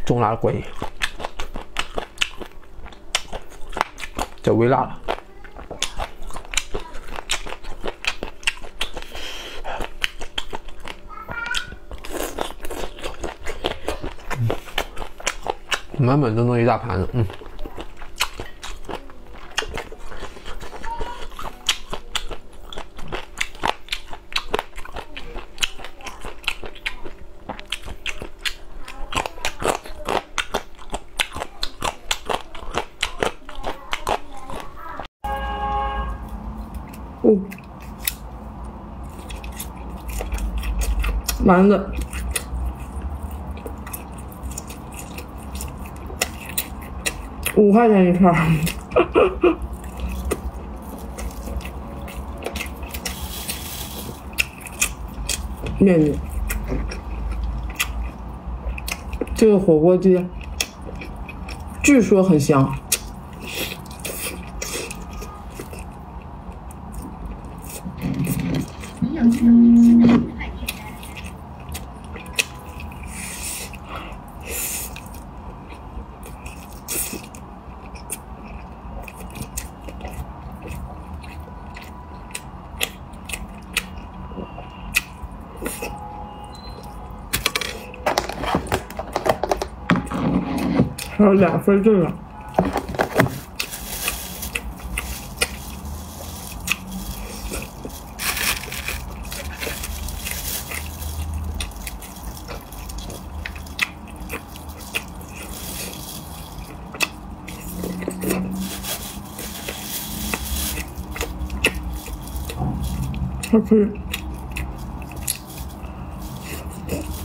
中辣的过瘾，这微辣了。满满当当一大盘子， 丸子5块钱一串面筋，这个火锅鸡据说很香。还有2份这个，还可以。